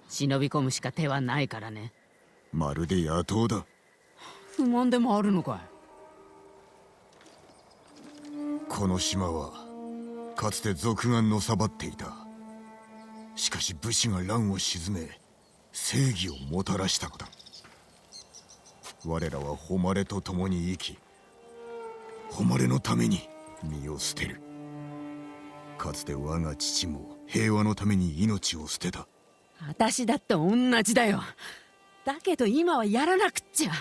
忍び込むしか手はないからね。 まるで野党だ。 不満でもあるのかい。 この島はかつて賊がのさばっていた。しかし武士が乱を鎮め正義をもたらしたのだ。我らは誉れと共に生き、誉れのために身を捨てる。かつて我が父も平和のために命を捨てた。 私だって同じだよ。だけど今はやらなくっちゃ。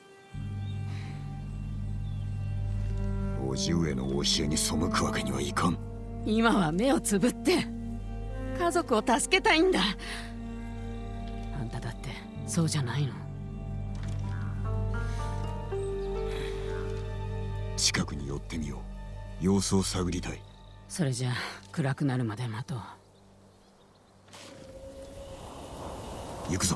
叔父上の教えに背くわけにはいかん。 今は目をつぶって家族を助けたいんだ。あんただってそうじゃないの？ 近くに寄ってみよう。様子を探りたい。 それじゃあ暗くなるまで待とう。 行くぞ。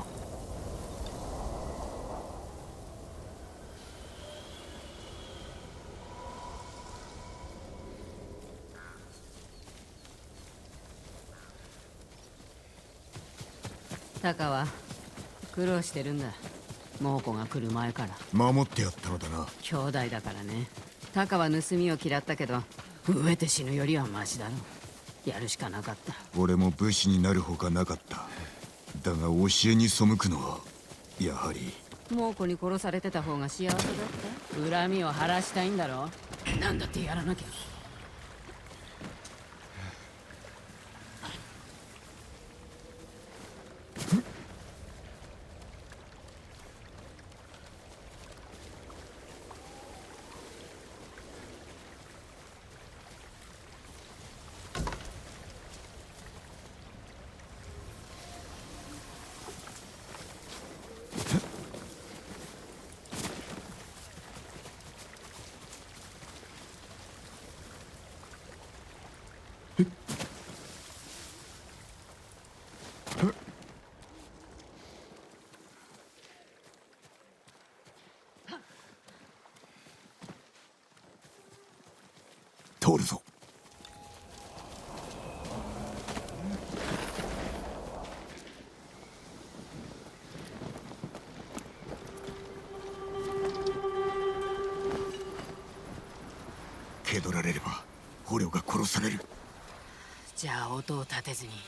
タカは苦労してるんだ。猛虎が来る前から。 守ってやったのだな。 兄弟だからね。タカは盗みを嫌ったけど飢えて死ぬよりはマシだろ。やるしかなかった。 俺も武士になるほかなかった。だが教えに背くのはやはり。 猛虎に殺されてた方が幸せだった。恨みを晴らしたいんだろ。なんだってやらなきゃ。 通るぞ。気取られれば捕虜が殺される。 じゃあ音を立てずに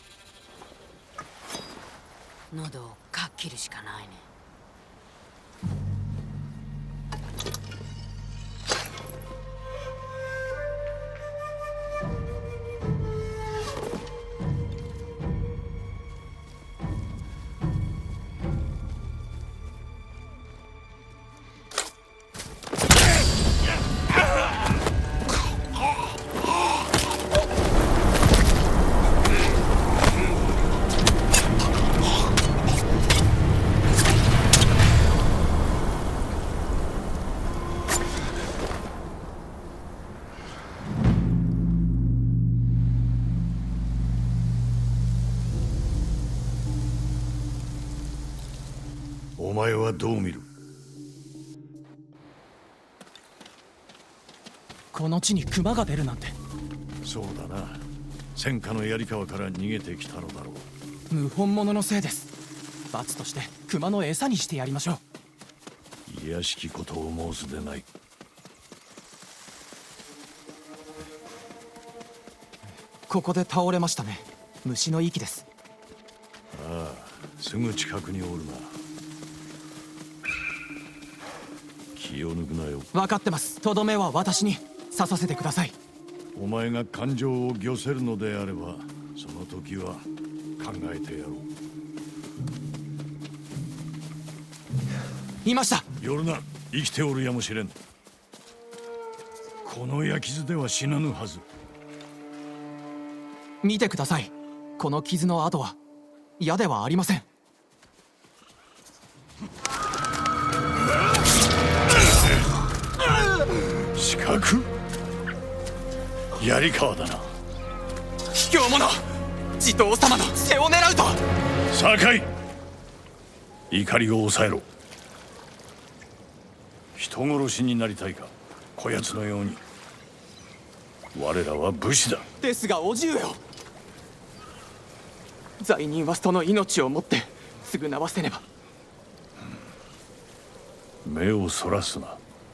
喉をかっ切るしかないね。 お前はどう見る？ この地に熊が出るなんて。 そうだな。戦火の槍川から逃げてきたのだろう。 謀反者のせいです。罰として熊の餌にしてやりましょう。 卑しきことを申すでない。 ここで倒れましたね。虫の息です。 ああ、すぐ近くにおるな。気を抜くなよ。 分かってます。とどめは私に刺させてください。 お前が感情を御せるのであれば、その時は考えてやろう。 いました。 寄るな。生きておるやもしれん。この焼き傷では死なぬはず。 見てください。この傷の跡は矢ではありません。 四角？槍川だな。 卑怯者！地頭様の背を狙うと。 酒井、怒りを抑えろ。人殺しになりたいか、こやつのように。我らは武士だ。 ですがおじ上よ、罪人はその命をもって償わせねば。 目をそらすな。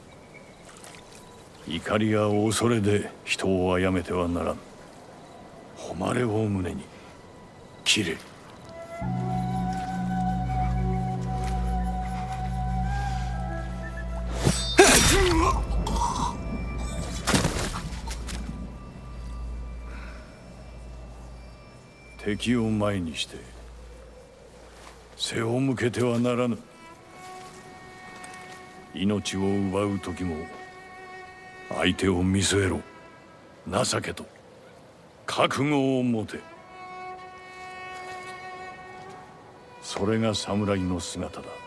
怒りや恐れで人を殺めてはならん。誉れを胸に切れ。敵を前にして背を向けてはならぬ。命を奪う時も相手を見据えろ。情けと覚悟を持て。それが侍の姿だ。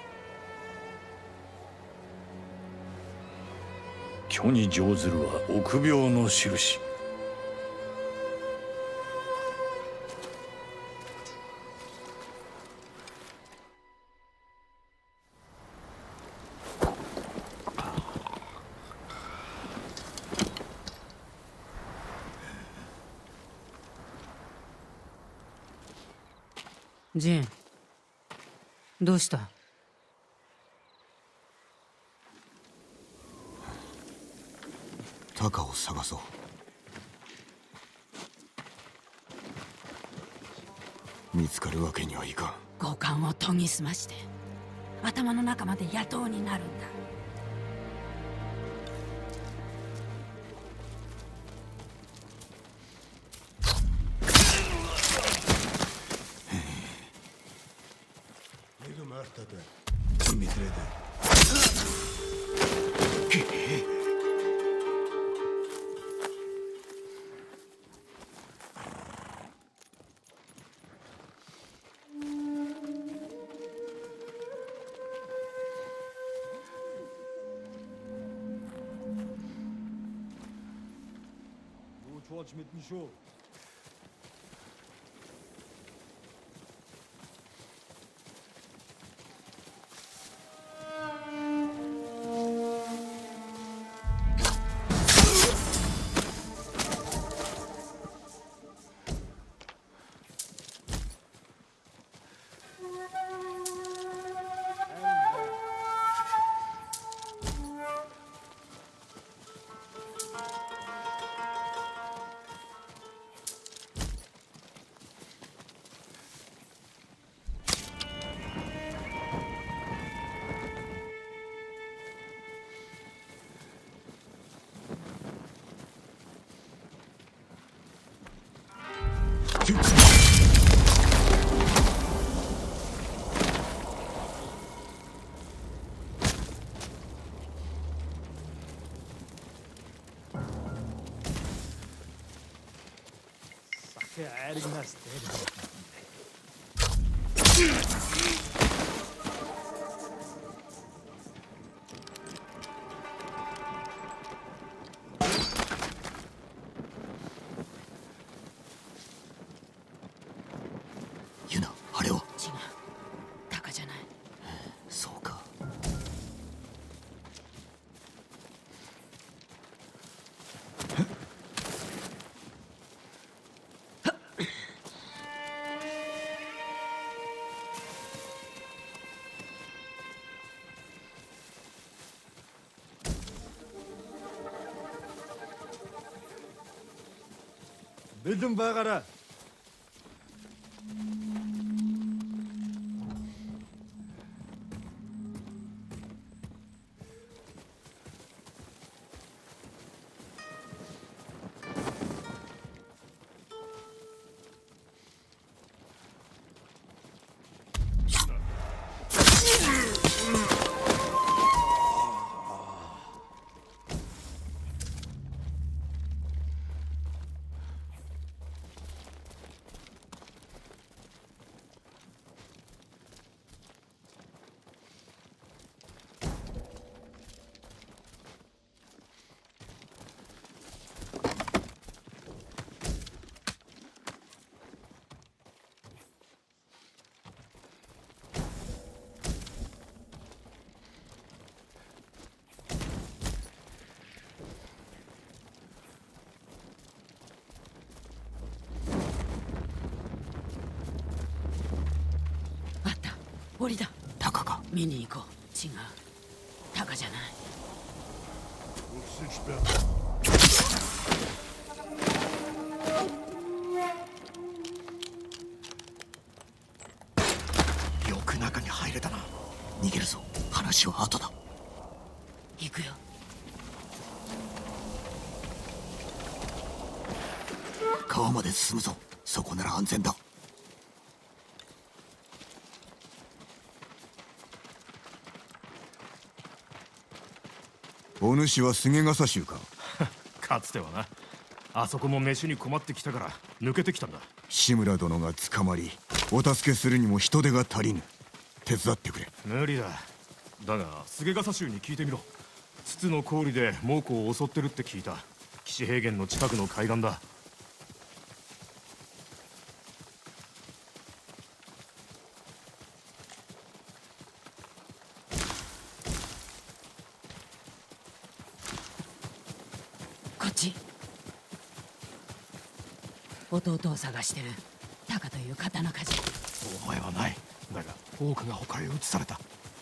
虚に乗ずるは臆病の印。 ジン、どうした？ タカを探そう。見つかるわけにはいかん。 五感を研ぎ澄まして頭の中まで野党になるんだ。 ユナ、あれは。 違う、タカじゃない。 そうか。 Bildim bagara. 檻だ。 タカか。 見に行こう。違う、タカじゃない。 よく中に入れたな。逃げるぞ。話は後だ。 行くよ。 川まで進むぞ。そこなら安全だ。お主は菅笠衆か。 かつてはな。あそこも飯に困ってきたから抜けてきたんだ。 志村殿が捕まりお助けするにも人手が足りぬ。手伝ってくれ。 無理だ。だが菅笠衆に聞いてみろ。筒の氷で猛虎を襲ってるって聞いた。岸平原の近くの海岸だ。 こっち。弟を探してるタカという刀鍛冶。 お前はない。だが多くが他へ移された。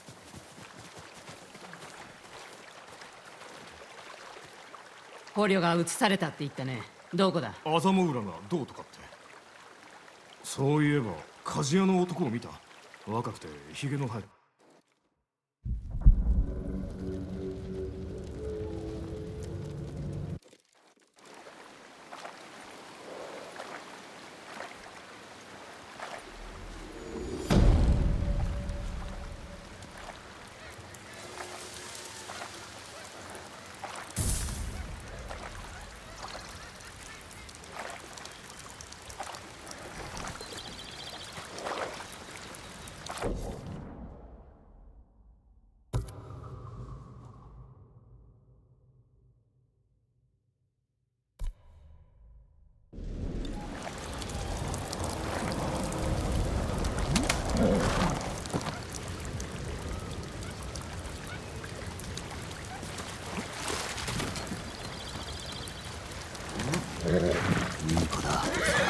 捕虜が移されたって言ったね。どこだ。 麻生浦がどうとかって。そういえば鍛冶屋の男を見た。若くてヒゲの生える。 いい子だ。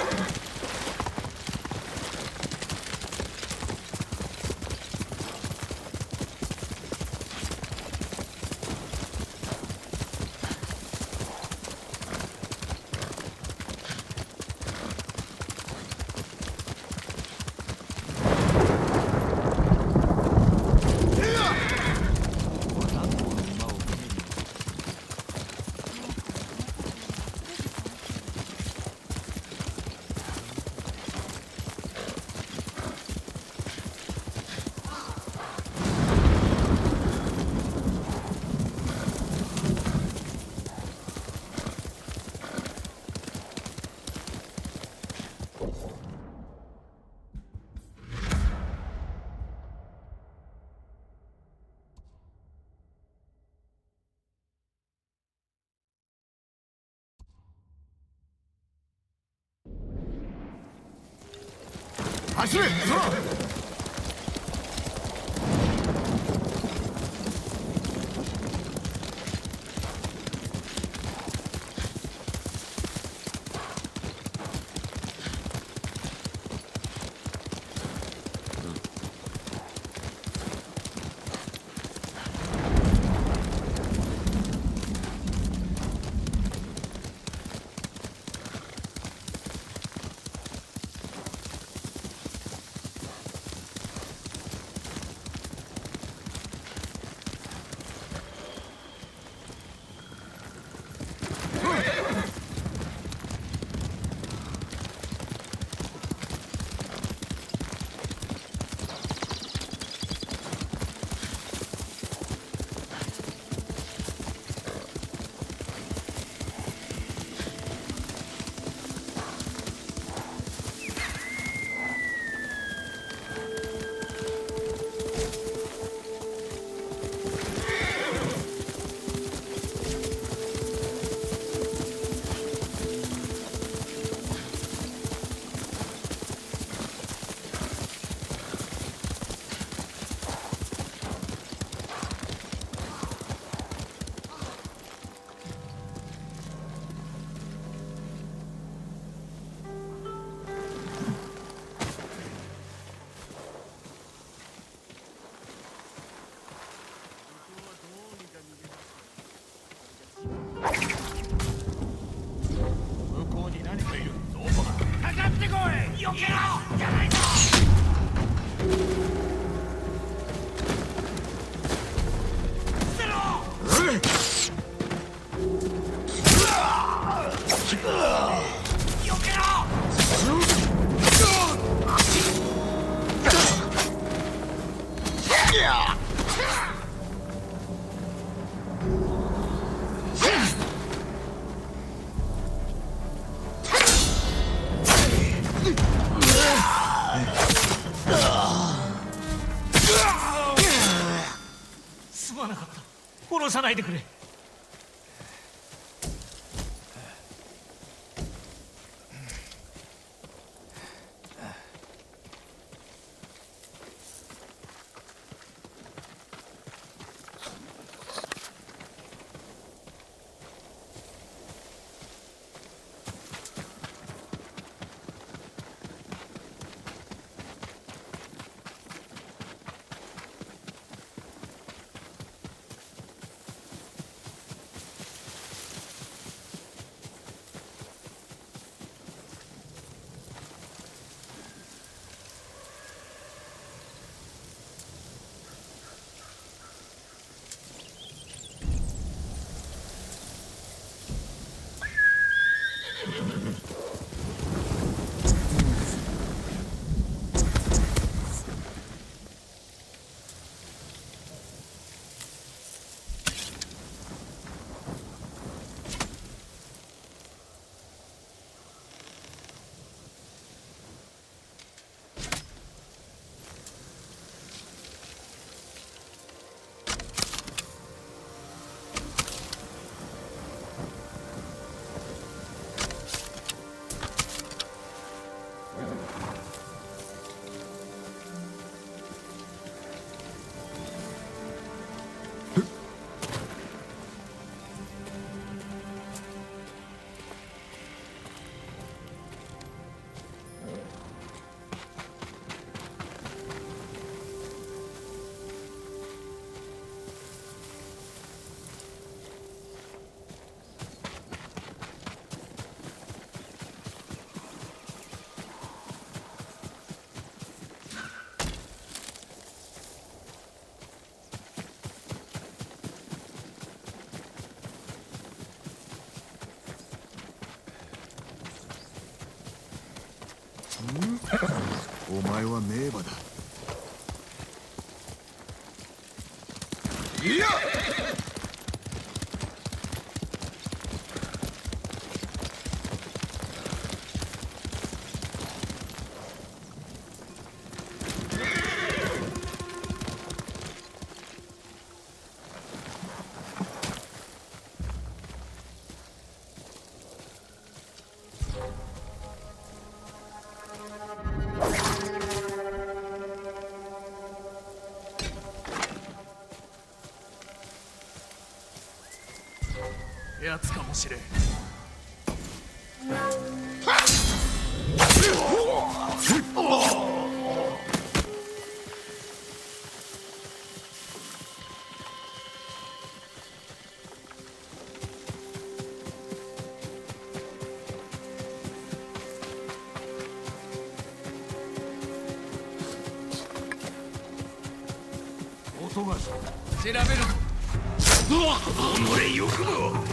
走れ、空。 すまなかった。殺さないでくれ。 お前は名馬だ。いややつかもしれん。 音がした。 調べるぞ。己欲望。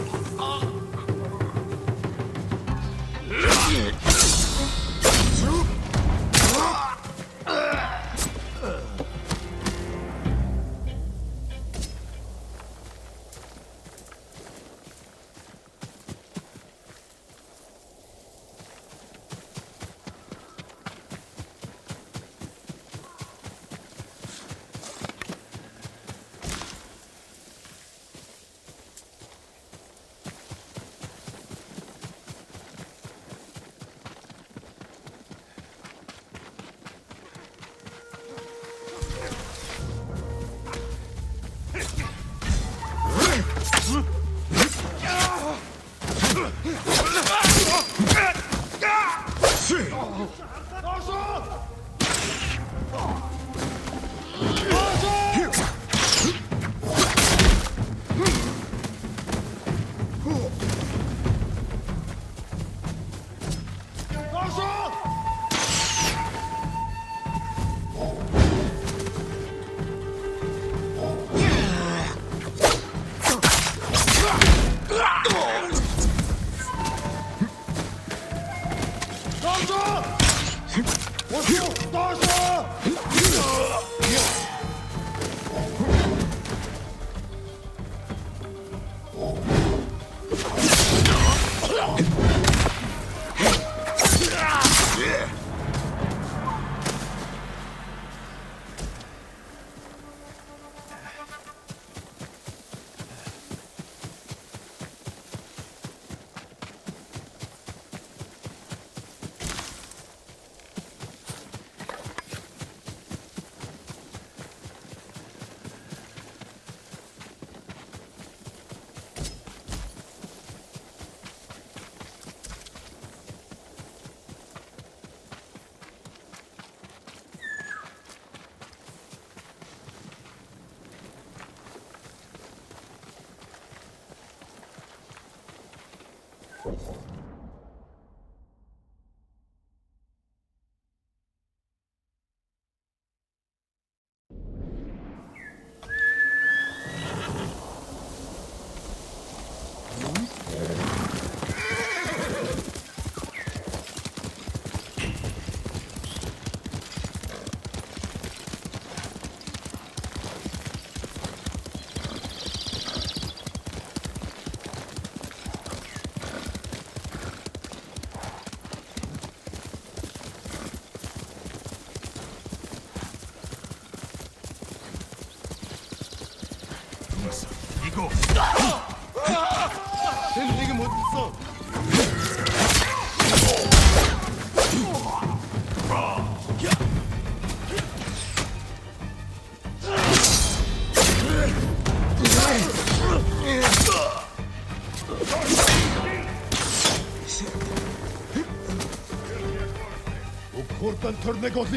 Kortan Tornegotli.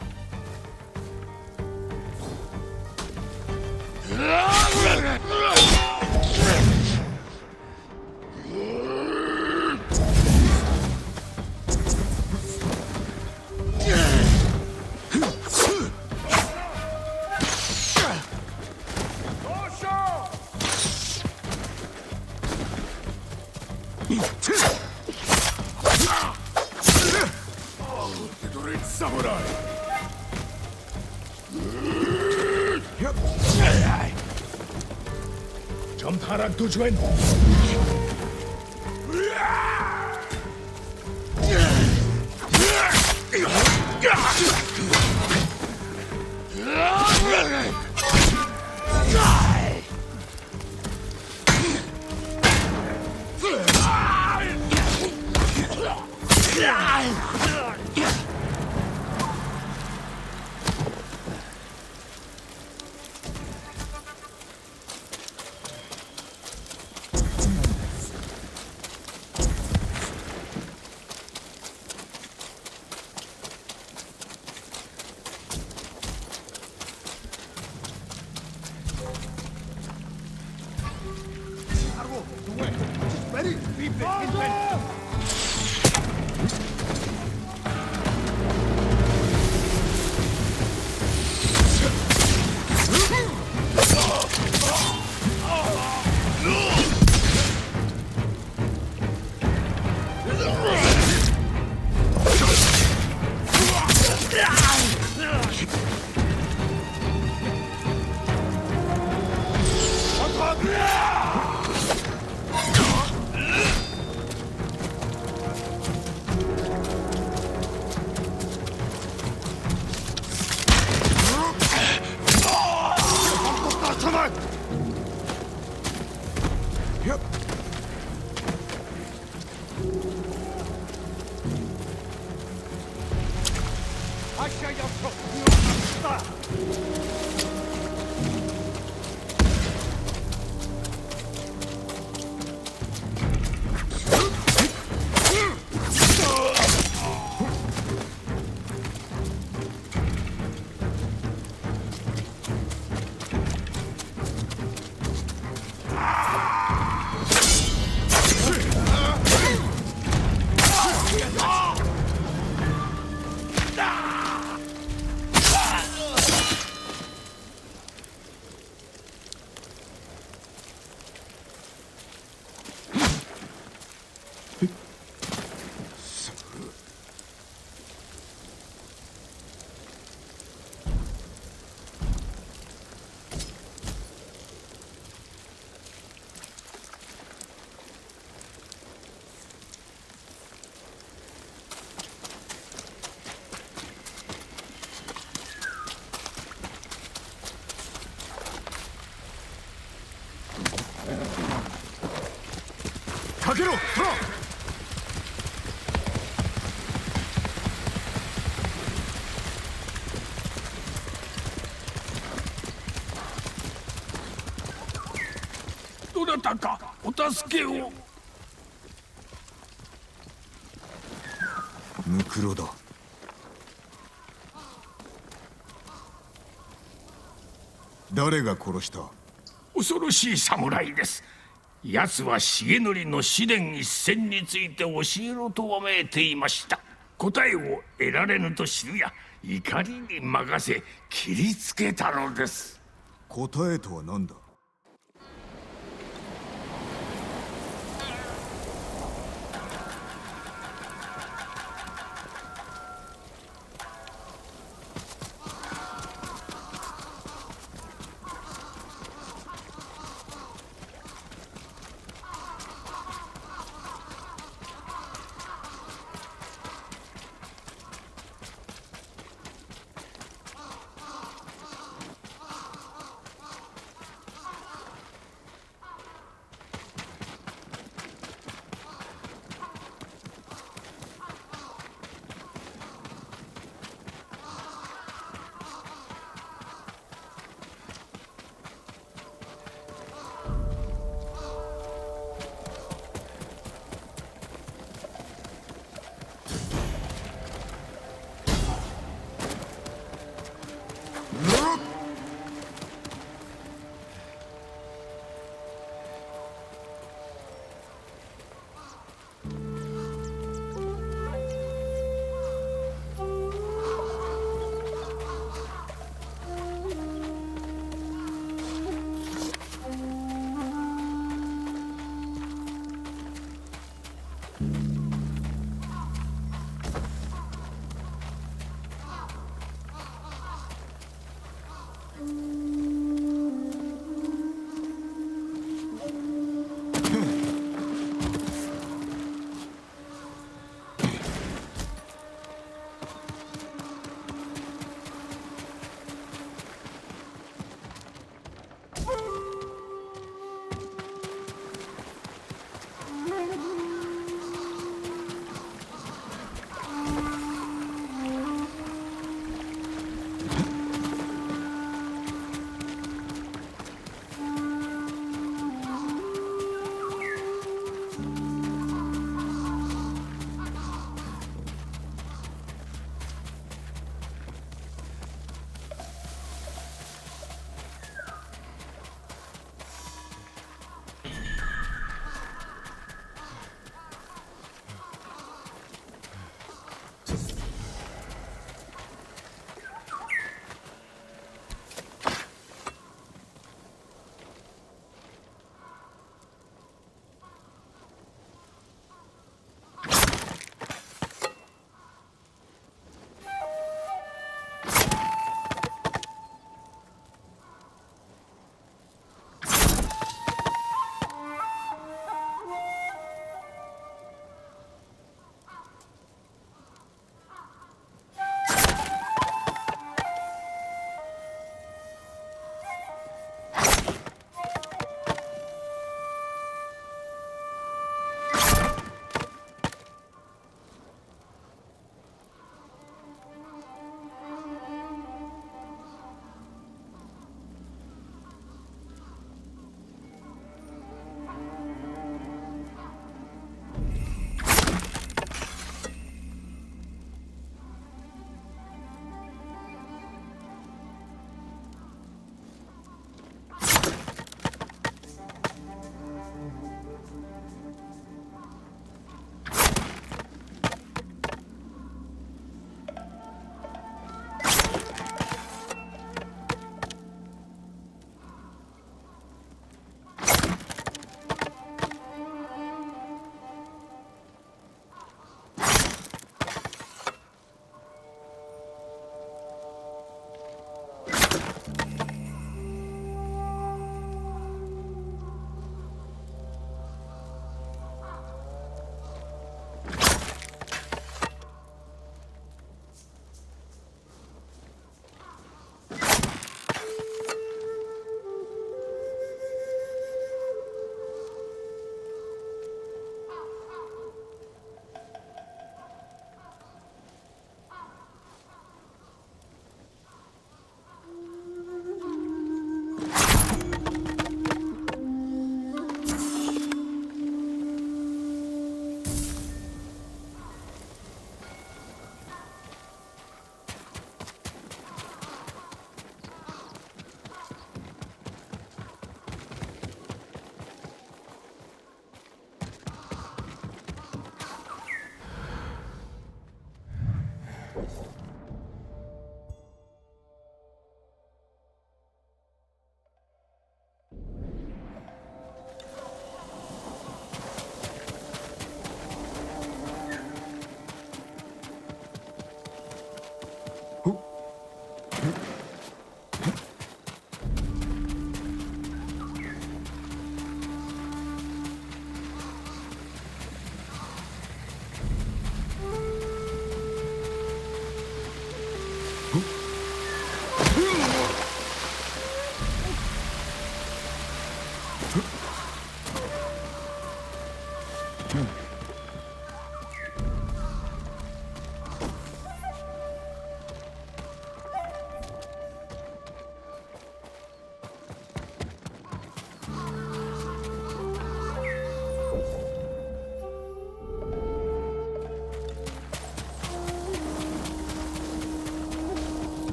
Harak tujuan. Takero, Fra! どなたかお助けを。 ムクロだ。誰が殺した？ 恐ろしい侍です。 奴は重則の試練一戦について教えろとわめいていました。答えを得られぬと知るや怒りに任せ切りつけたのです。 答えとは何だ？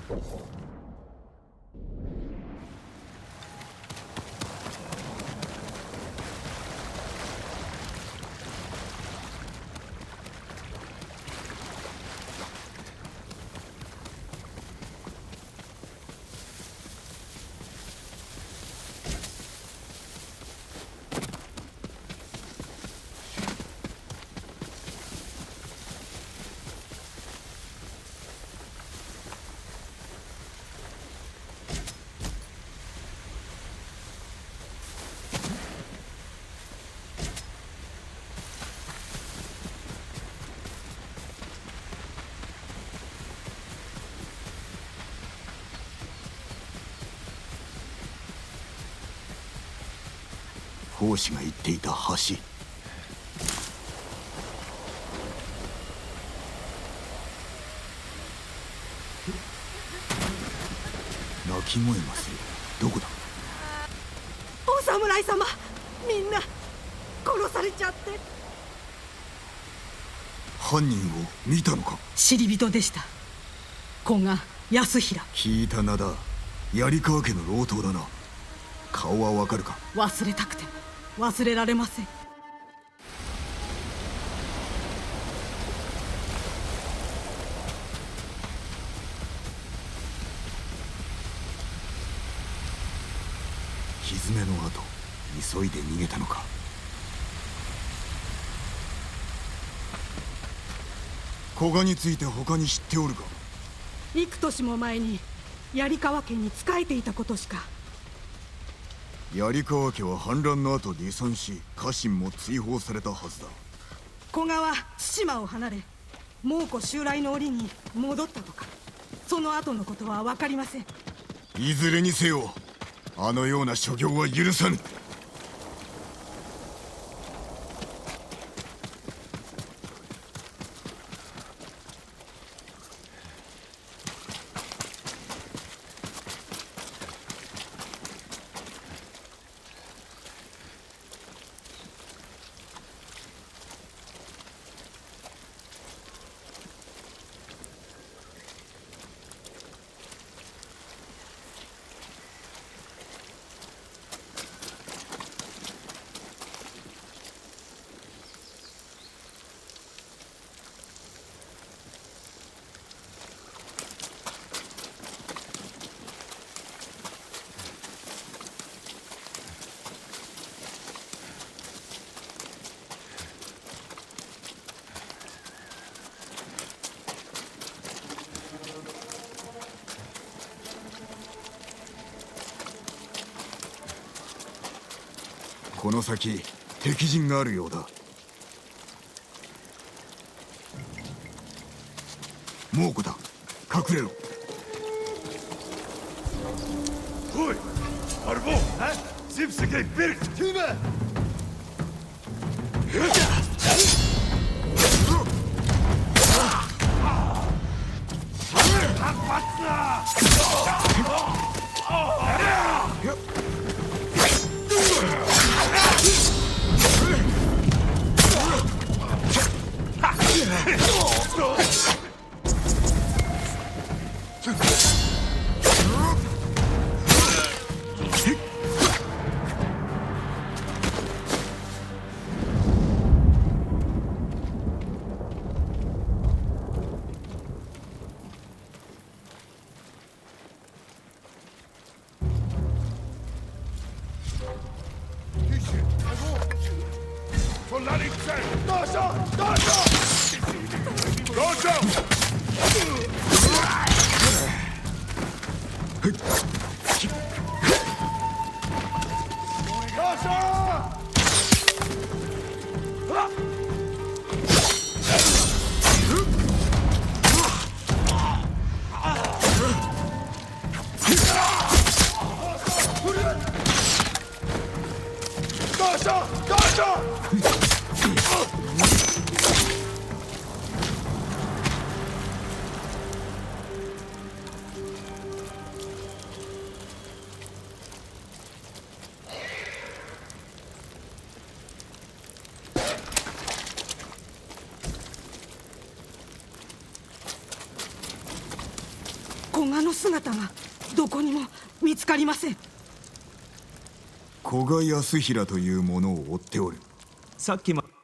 法師が言っていた橋、鳴き声がする。どこだ？ お侍様、みんな殺されちゃって。 犯人を見たのか？ 知り人でした。古賀康平。 聞いた名だ。槍川家の老頭だな。顔はわかるか？ 忘れたくて忘れられません。 蹄の後、急いで逃げたのか。古賀について他に知っておるか？ 幾年も前に槍川家に仕えていたことしか。 槍川家は反乱の後離散し、家臣も追放されたはずだ。 古賀は対馬を離れ、蒙古襲来の折に戻ったとか。その後のことは分かりません。 いずれにせよ、あのような所業は許さぬ。この先、敵陣があるようだ。蒙古だ。隠れろ。 おい、アルボ、シプセケビル、ティーマ。 古賀の姿がどこにも見つかりません。 古賀康平という者を追っておる。 さっきま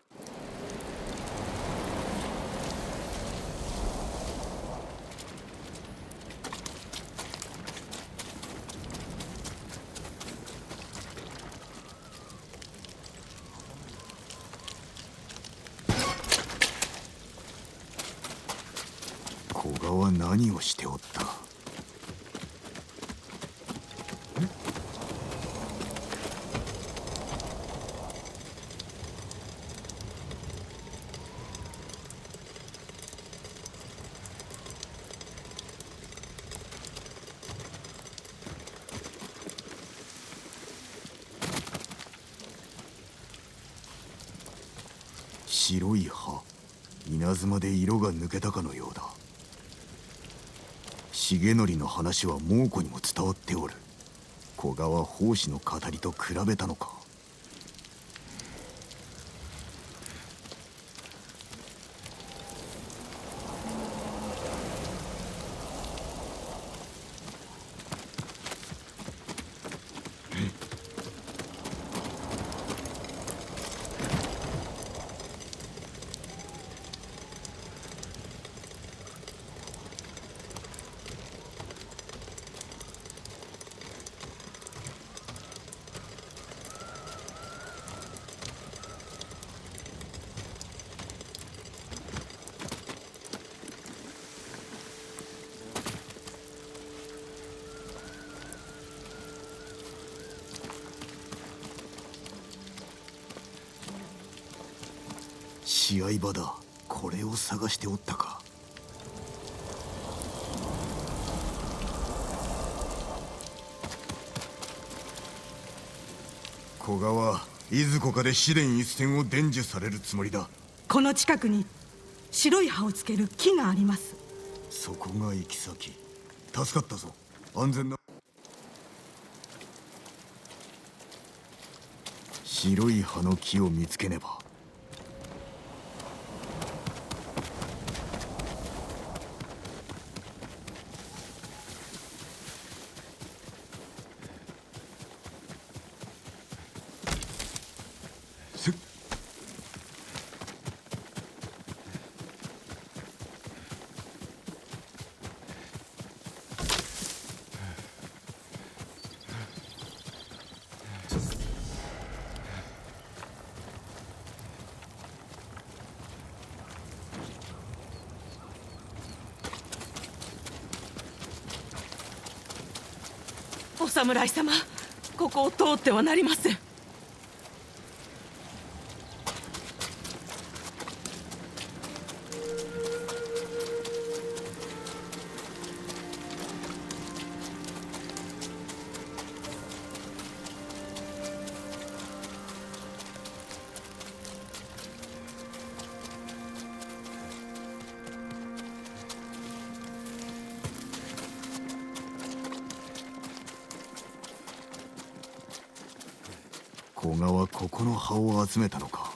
古賀は何をしておった？白い葉、稲妻で色が抜けたかのようだ。重則の話は猛虎にも伝わっておる。古賀は法師の語りと比べたのか。試合場だ。これを探しておったか。古賀はいずこかで試練一戦を伝授されるつもりだ。 この近くに白い葉をつける木があります。 そこが行き先。助かったぞ。安全な。白い葉の木を見つけねば。 お侍様、ここを通ってはなりません。 古賀はここの葉を集めたのか。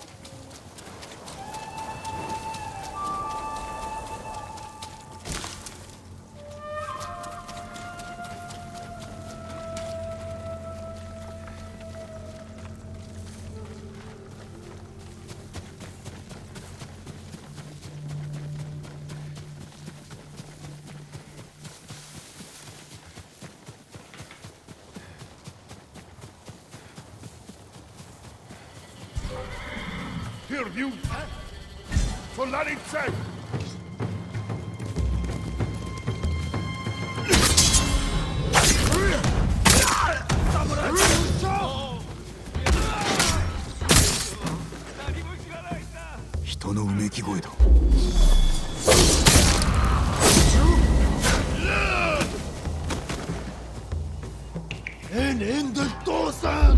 Here, you! Solarice! Samurai! 人のうめき声だ。 En ende dosan!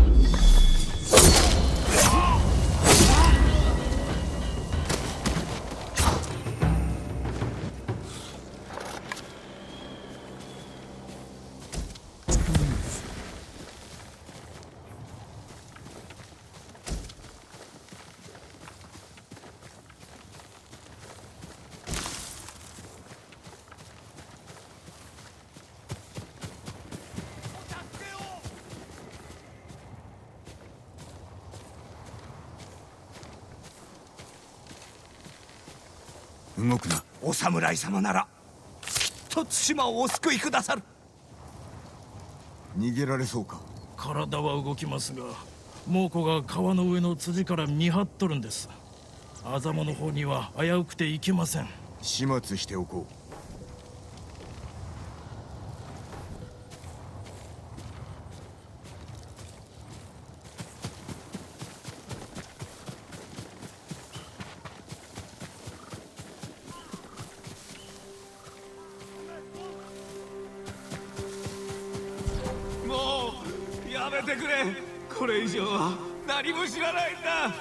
動くな。 お侍様ならきっと対馬をお救いくださる。 逃げられそうか。 体は動きますが、猛虎が川の上の辻から見張っとるんです。狭間の方には危うくて行けません。 始末しておこう。 もうやめてくれ。これ以上は何も知らないんだ。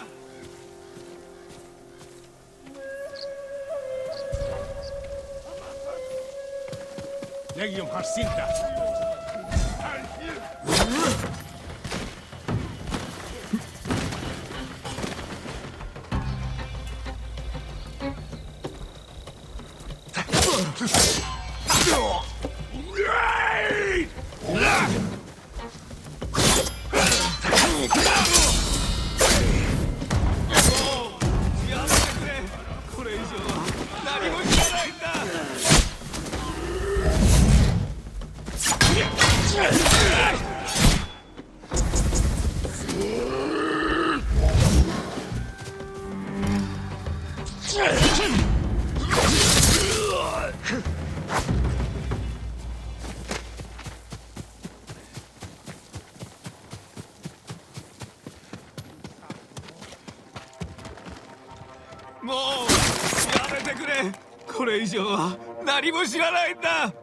Legium Harsinta. もうやめてくれ。これ以上は何も知らないんだ。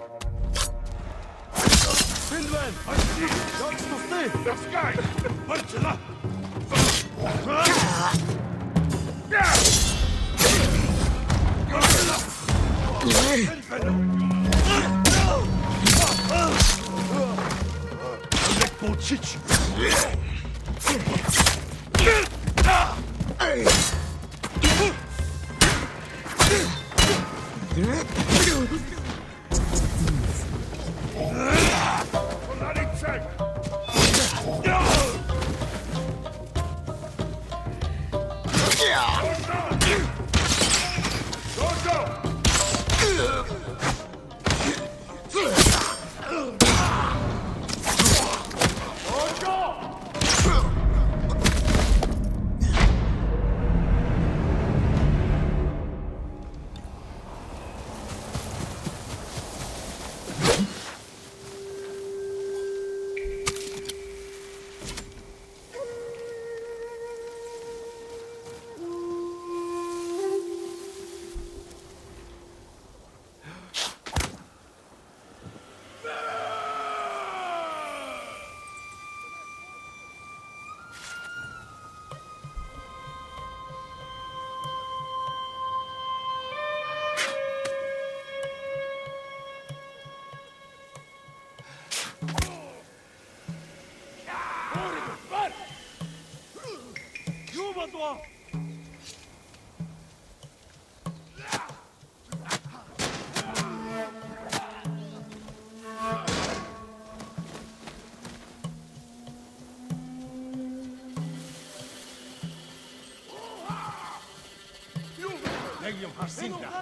Legium Harsinta.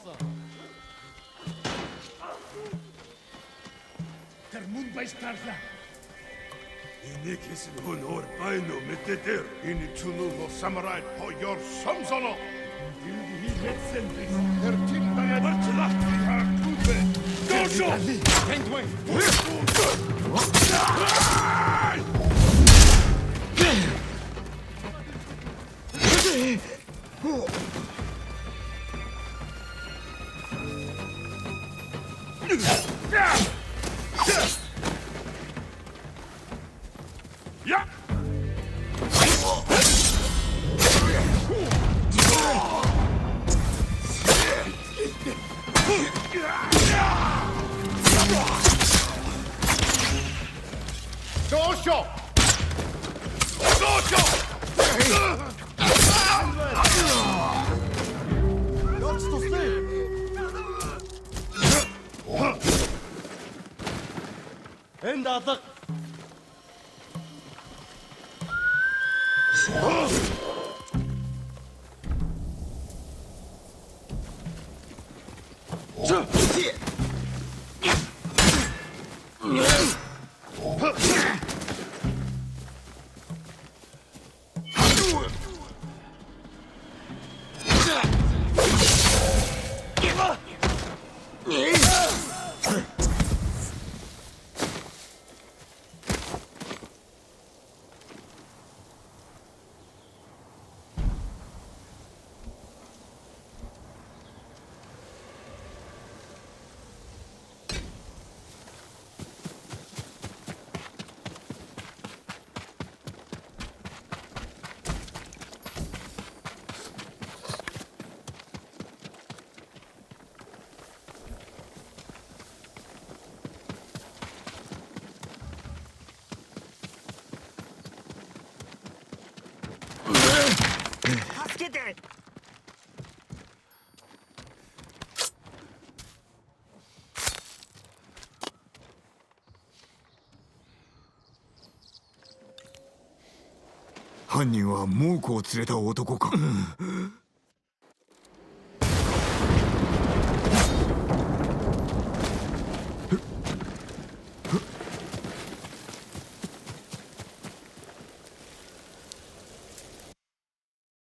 Termund Baistarza. Inikis honor baino meteter. Initunu no samurai po your samsono. Dildi letsendris. Ertinda ya bartla. Kube. Dojo. Tendway. 助けて。 犯人は猛虎を連れた男か。